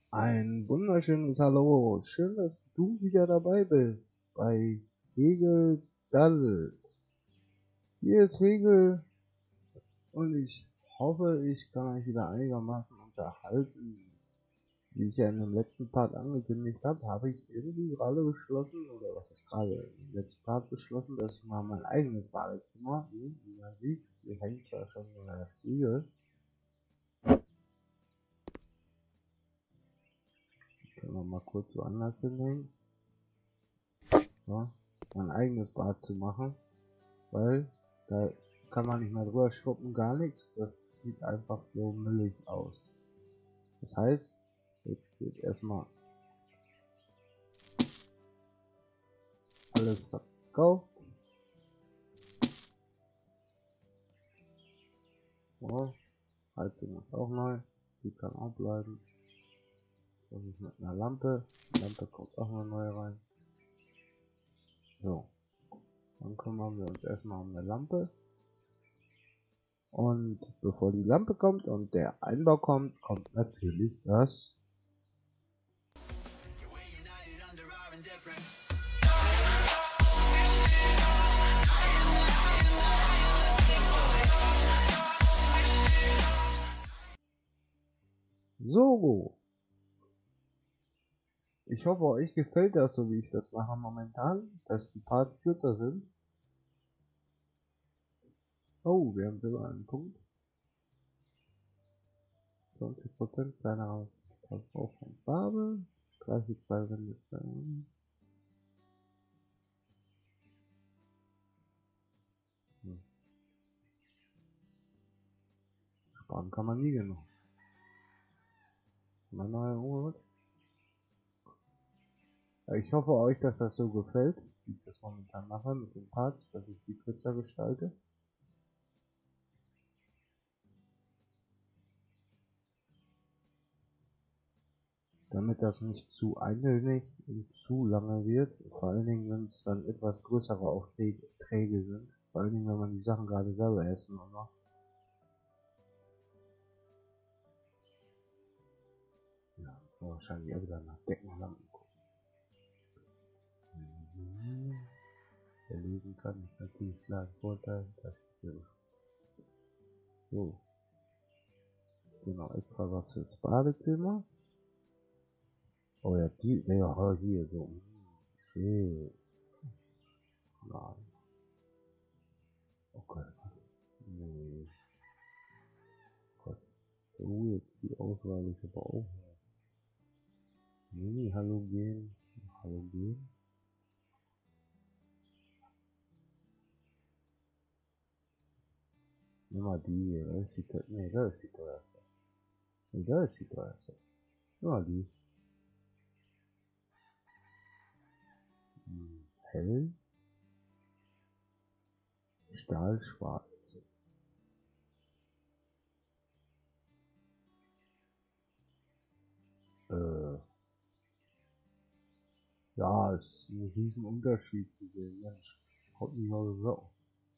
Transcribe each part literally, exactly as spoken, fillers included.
Ein wunderschönes Hallo. Schön, dass du wieder dabei bist bei Hegel Daddel. Hier ist Hegel und ich hoffe, ich kann euch wieder einigermaßen unterhalten. Wie ich ja in dem letzten Part angekündigt habe, habe ich irgendwie gerade beschlossen, oder was ist gerade im letzten Part beschlossen, dass ich mal mein eigenes Badezimmer, wie, wie man sieht, hier hängt zwar schon so ein Spiegel. Können wir mal kurz woanders hinhängen. So, mein eigenes Bad zu machen. Weil da kann man nicht mehr drüber schrubben, gar nichts. Das sieht einfach so müllig aus. Das heißt, jetzt wird erstmal alles verkauft. Oh, Heizung ist auch neu. Die kann auch bleiben. Das ist mit einer Lampe. Die Lampe kommt auch mal neu rein. So, dann kümmern wir uns erstmal um eine Lampe. Und bevor die Lampe kommt und der Einbau kommt, kommt natürlich das So. Ich hoffe, euch gefällt das, so wie ich das mache momentan, dass die Parts kürzer sind. Oh, wir haben sogar einen Punkt. zwanzig Prozent kleinerer Verbrauch von Farbe. Gleiche zwei Wände. Hm. Sparen kann man nie genug. Mein neuer Uhr. Ich hoffe euch, dass das so gefällt, wie ich das momentan mache mit den Parts, dass ich die kürzer gestalte. Damit das nicht zu eintönig und zu lange wird, vor allen Dingen wenn es dann etwas größere Aufträge sind, vor allen Dingen wenn man die Sachen gerade selber essen und macht. Ja, wahrscheinlich auch wieder nach Deckenlampen gucken. Mhm. Wer lesen kann, ist natürlich klar ein Vorteil. Das ist so. Genau, extra was fürs Badezimmer. Oh ja, die, ja, hier so. Schön. Nein. Okay. Nee. Gott. So, jetzt die Auswahl ist aber auch. Mini Halogen. Halogen. Nimm mal die hier. Das ist die teuerste. Nee, das ist die teuerste. Nee, das ist die teuerste. Nimm mal die. Hm. Hell. Stahlschwarz. Äh. Ja, ist ein riesen Unterschied zu sehen. Mensch, haut mich mal so.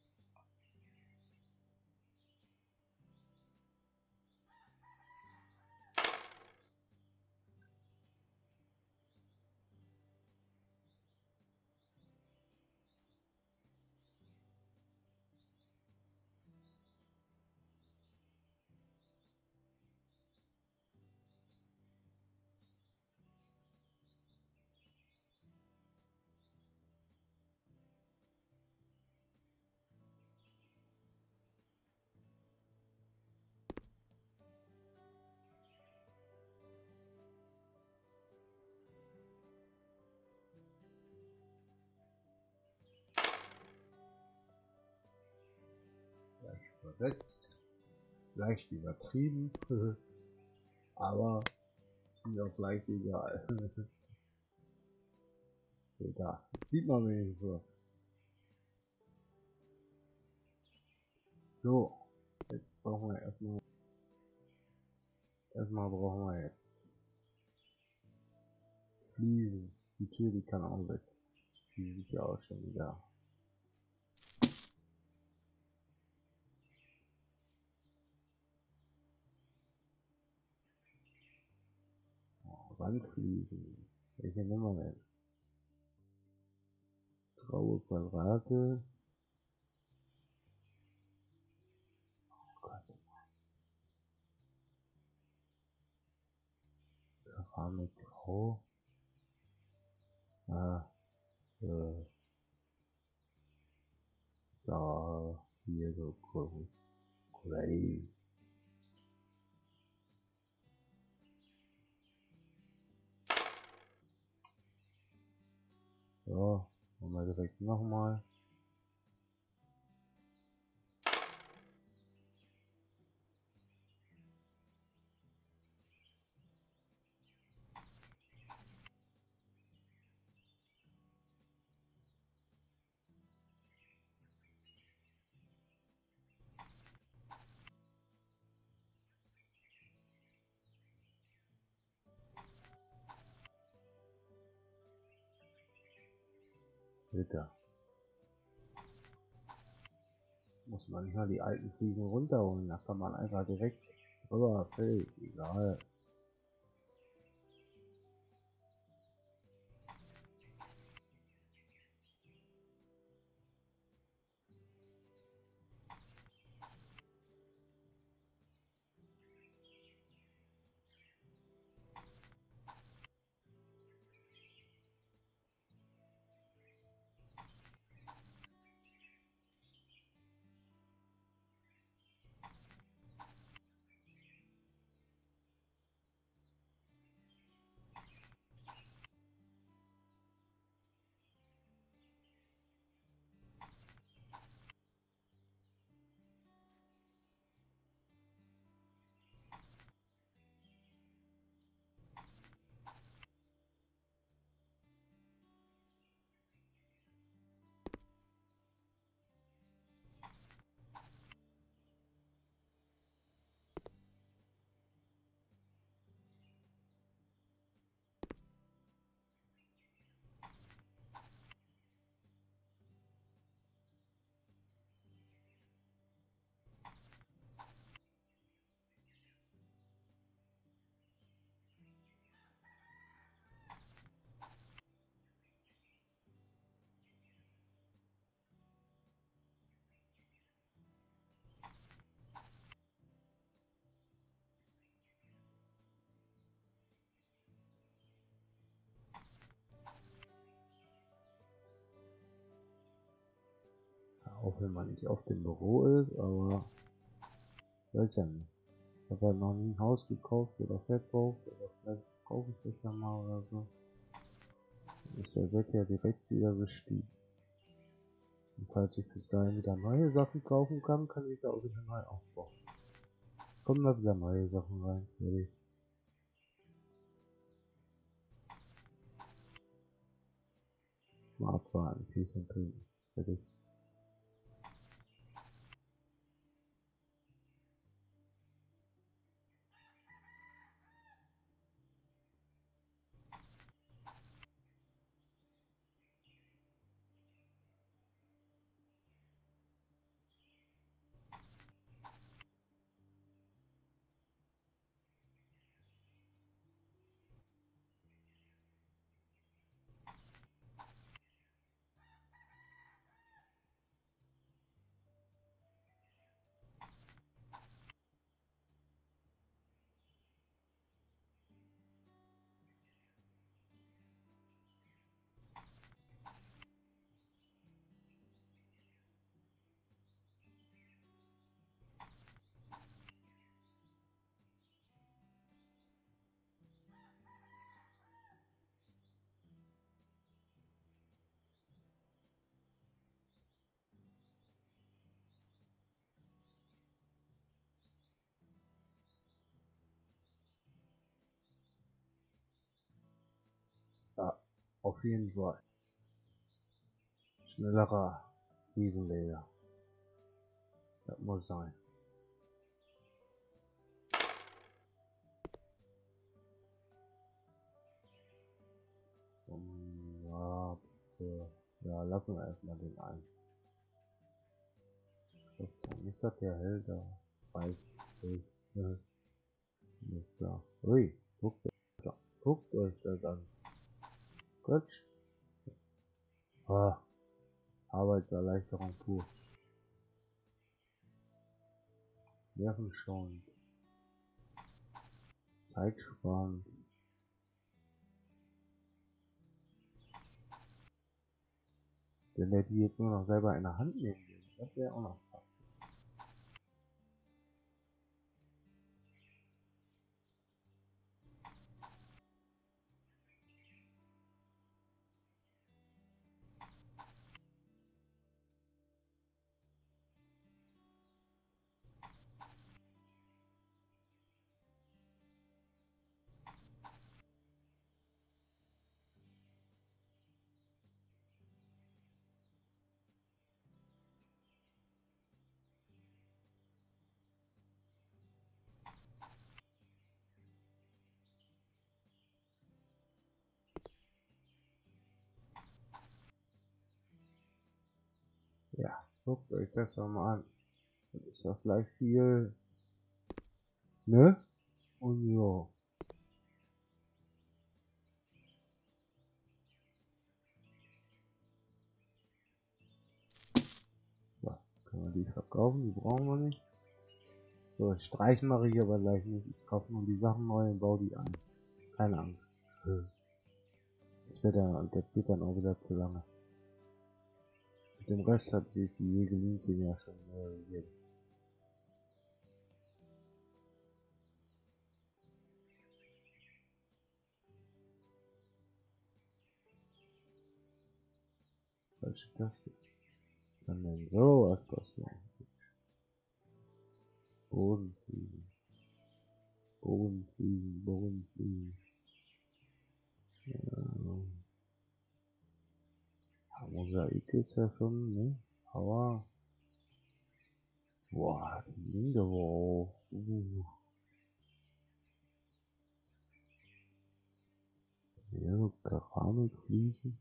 Leicht übersetzt, leicht übertrieben, aber ist mir auch leicht egal. So, da. Jetzt sieht man wenigstens was. So, jetzt brauchen wir erstmal, erstmal brauchen wir jetzt Fliesen. Die Tür, die kann auch weg. Die sieht ja auch schon wieder. Wandfliesen. Welche nehmen wir denn? Graue Quadrate. Oh Gott. Keramik grau. Ah, äh, da, hier so Gray. Ja, machen wir direkt nochmal. Bitte. Muss man nicht mal die alten Fliesen runterholen, da kann man einfach direkt drüber, völlig egal. Auch wenn man nicht auf dem Büro ist, aber weiß ja nicht. Ich habe halt noch nie ein Haus gekauft oder verkauft, oder vielleicht kaufe ich das ja mal oder so. Dann ist der Wert ja direkt wieder gestiegen. Und falls ich bis dahin wieder neue Sachen kaufen kann, kann ich es ja auch wieder neu aufbauen. Kommen da wieder neue Sachen rein, fertig. Mal abwarten, Küchen trinken, fertig. Ja, auf jeden Fall. Schnellerer Riesenleger. Das muss sein. Um, ja, für, ja, lassen wir erstmal den ein. Nicht, dass der hält, da weiß ich. Ja, ist klar. Ui, guckt euch, guckt euch das an. Quatsch. Ah, Arbeitserleichterung pur. Nervenschonend. Zeitsparend. Wenn er die jetzt nur noch selber in der Hand nehmen will, das wäre auch noch krass. Ja, guckt euch das doch mal an. Das ist ja vielleicht viel, ne? Und ja. So, können wir die verkaufen, die brauchen wir nicht. So, streichen mache ich aber gleich nicht. Ich kaufe nur die Sachen neu und baue die ein. Keine Angst. Das wird dann, das geht dann auch wieder zu lange. Mit dem Rest hat sich die Jägelinchen ja schon äh, gegeben. Was ist das hier? Kann denn so was passieren? Bodenfliegen. Bodenfliegen, Bodenfliegen. Ja. Ja, Mosaik ist ja schon, ne? Aber. Boah, die sind aber auch. Uh. Ja, so Keramikfliesen.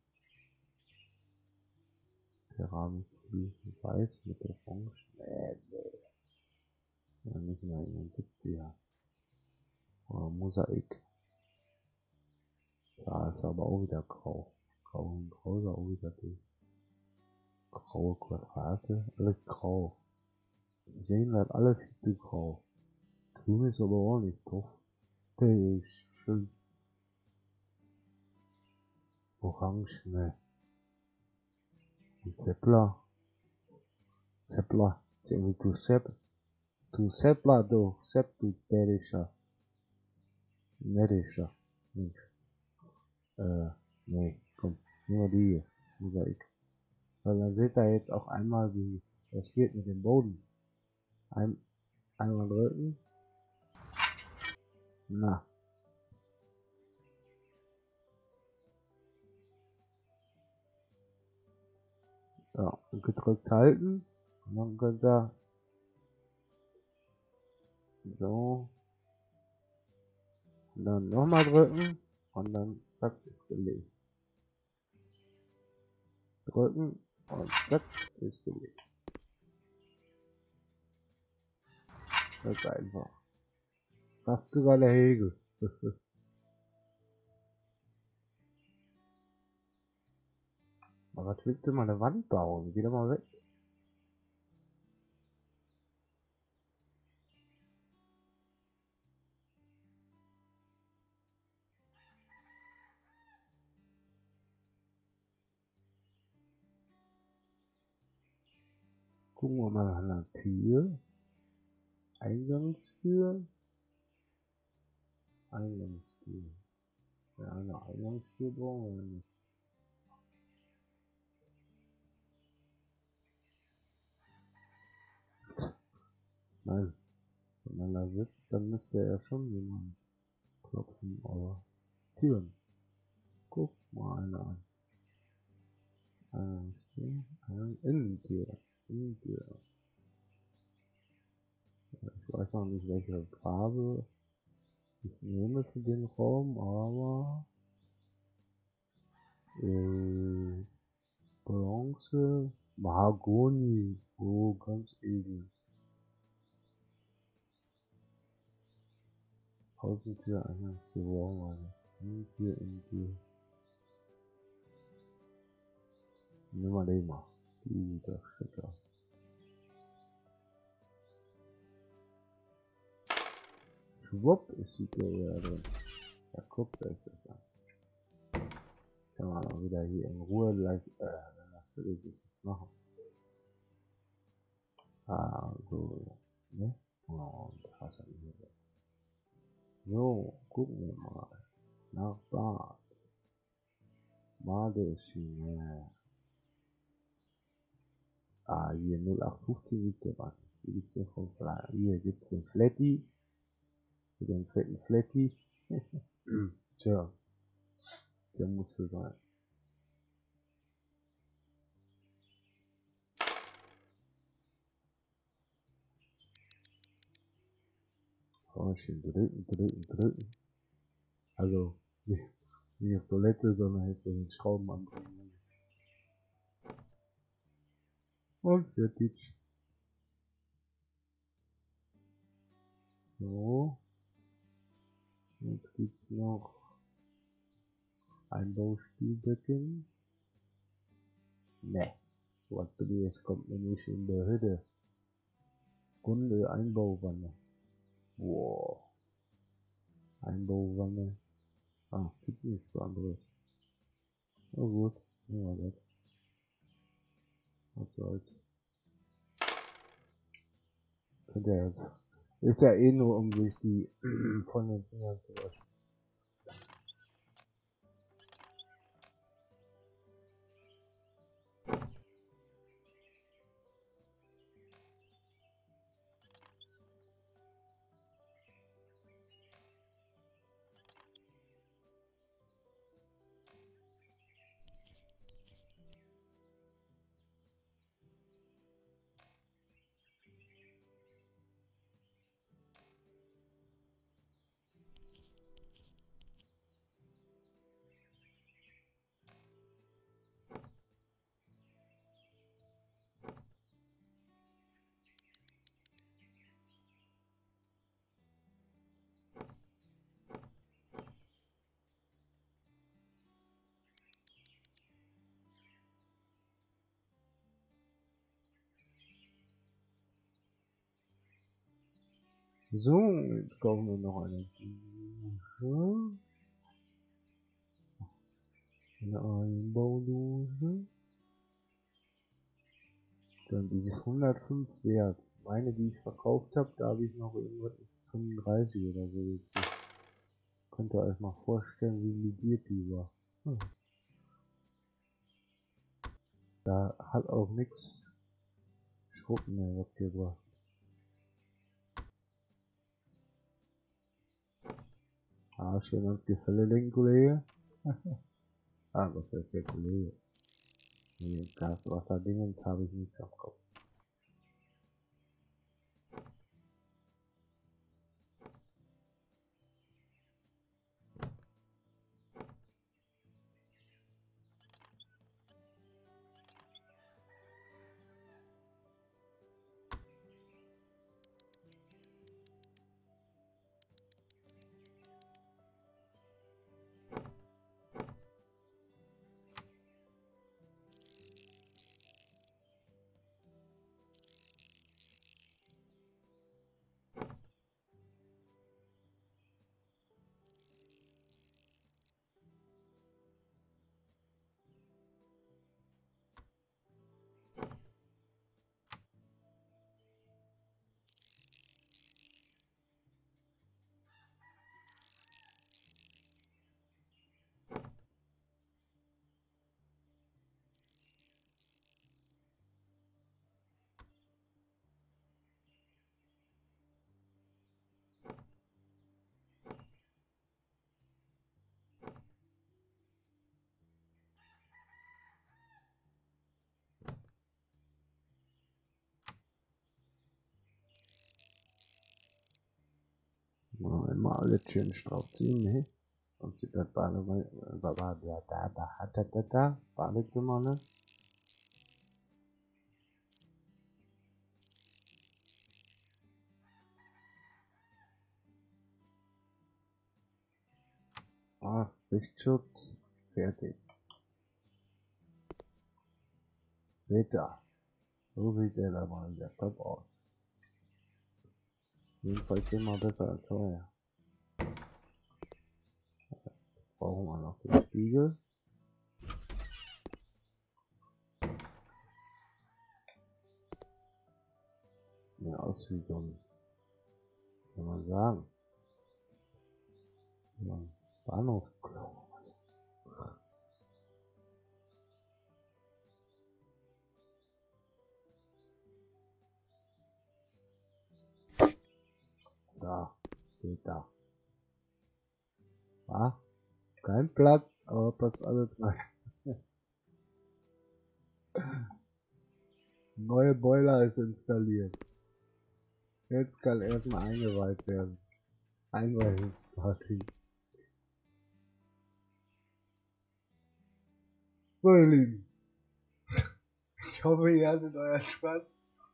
Keramikfliesen weiß mit Orange. Nee, nee. Ja, nicht mehr in den siebziger. Oder Mosaik. Da ist aber auch wieder grau. Grau und grau ist auch wieder die graue Quadrate. Alles grau. Die sehen halt alle viel zu grau. Grün ist aber auch nicht drauf. Der ist schön. Orange, ne. Und Seppler. Seppler. Du Sepp. Du Seppler, du Sepp, du Berischer. Nerischer. Mensch. Äh, nee, komm. Nur die hier. Mosaik. Weil dann seht ihr jetzt auch einmal, wie das geht mit dem Boden. Ein, einmal drücken. Na. Ja, und gedrückt halten. Und dann könnt ihr so. Und dann nochmal drücken. Und dann zack, ist gelegt. Drücken. Und zack, ist gelegt. Das ist einfach. Schafft sogar der Hegel. Aber was willst du mal eine Wand bauen? Geh doch mal weg. Gucken wir mal nach einer Tür. Eingangstür. Eingangstür. Ja, eine Eingangstür brauchen wir nicht. Nein. Wenn man da sitzt, dann müsste er schon jemand klopfen, aber Türen. Guck mal eine an. Eingangstür. Eine Innentür. Innentür. Ich weiß noch nicht, welche Farbe ich nehme für den Raum, aber äh, Bronze, Mahagoni, oh, ganz edel. Außentür, Eingangstür, brauchen wir nicht. Und hier in die. Nehmen wir den mal. Die da Stecker. Schwupp ist die Tür drin. Ja, guckt euch das an. Kann man auch wieder hier in Ruhe gleich, äh, dann hast du das jetzt machen. Ah, so, ne? Oh, und Wasser hier. So, gucken wir mal. Nach Bad. Bade ist hier. Ah, hier null acht fünfzehn gibt's ja was. Hier gibt's ja von Fly. Hier gibt's den Flatty. Für den fetten Flatty. Tja, der musste sein. Oh, schön drücken, drücken, drücken. Also, nicht, nicht auf Toilette, sondern jetzt so den Schrauben anbringen. Und fertig. So. Jetzt gibt's noch Einbauspielbecken. Ne. Was bin jetzt kommt nämlich in der Hütte. Kunde Einbauwanne. Wow. Einbauwanne. Ah, gibt nichts für andere. Na gut. Ja, das. Was soll's. Könnt ihr jetzt. Ist ja eh nur, um sich die von den Fingern zu waschen. So, jetzt kaufen wir noch eine Dusche. Eine Einbaudusche. Dann die ist hundertfünf wert. Meine, die ich verkauft habe, da habe ich noch irgendwas fünfunddreißig oder so gekriegt. Könnt ihr euch mal vorstellen, wie lidiert die war. Hm. Da hat auch nichts Schrubben mehr weggebracht. Ah, schön ans Gefälle lenken, Kollege. Ah, was ist der Kollege? Nee, Gaswasserdingens habe ich nicht am Kopf. Mal immer alles schön draufziehen, ne? Und das Badezimmer, Badezimmer, ne? Ah, Sichtschutz. Fertig. Wetter. So sieht der da mal sehr top aus. Jedenfalls immer besser als vorher. Brauchen wir noch den Spiegel. Sieht mir aus wie so ein, kann man sagen, so ein Bahnhofsklo. Da, steht da. Ah, kein Platz, aber passt alles rein. Neue Boiler ist installiert. Jetzt kann erstmal eingeweiht werden. Einweihungsparty. So ihr Lieben. Ich hoffe ihr hattet euren Spaß.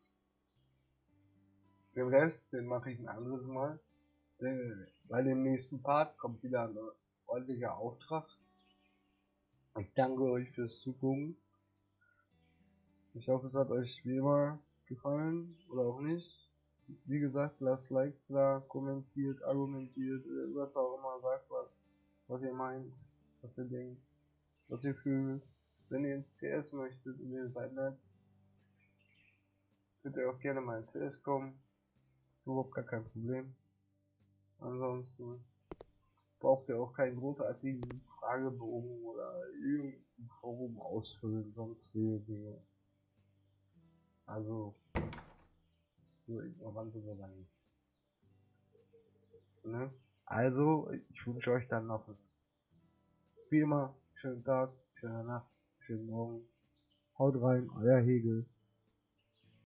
Den Rest, den mache ich ein anderes Mal. Bei dem nächsten Part kommt wieder ein ordentlicher Auftrag. Ich danke euch fürs Zugucken. Ich hoffe, es hat euch wie immer gefallen oder auch nicht. Wie gesagt, lasst Likes da, kommentiert, argumentiert, was auch immer, sagt was, was ihr meint, was ihr denkt, was ihr fühlt. Wenn ihr ins C S möchtet und ihr seid nett, könnt ihr auch gerne mal ins C S kommen. Überhaupt gar kein Problem. Ansonsten braucht ihr auch keinen großartigen Fragebogen oder irgendein Forum ausfüllen, sonstige Dinge. Also, so ignorant sind wir dann nicht. Ne? Also, ich wünsche euch dann noch wie immer schönen Tag, schöne Nacht, schönen Morgen. Haut rein, euer Hegel.